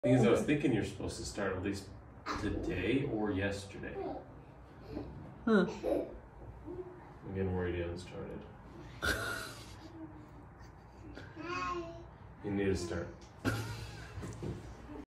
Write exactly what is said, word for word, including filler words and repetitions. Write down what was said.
Because I was thinking you're supposed to start at least today or yesterday. Huh. I'm getting worried you haven't started. You need to start.